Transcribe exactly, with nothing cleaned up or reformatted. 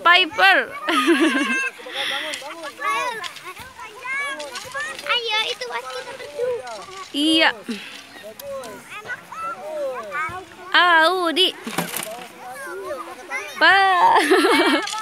Piper. Ayo, itu waktu kita berdua. Iya. Au, Di. Pa.